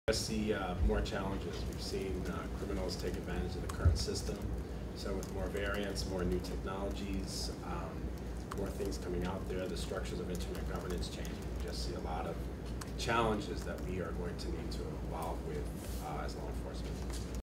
I see more challenges. We've seen criminals take advantage of the current system. So with more variants, more new technologies, more things coming out there, the structures of internet governance changing. We just see a lot of challenges that we are going to need to evolve with as law enforcement.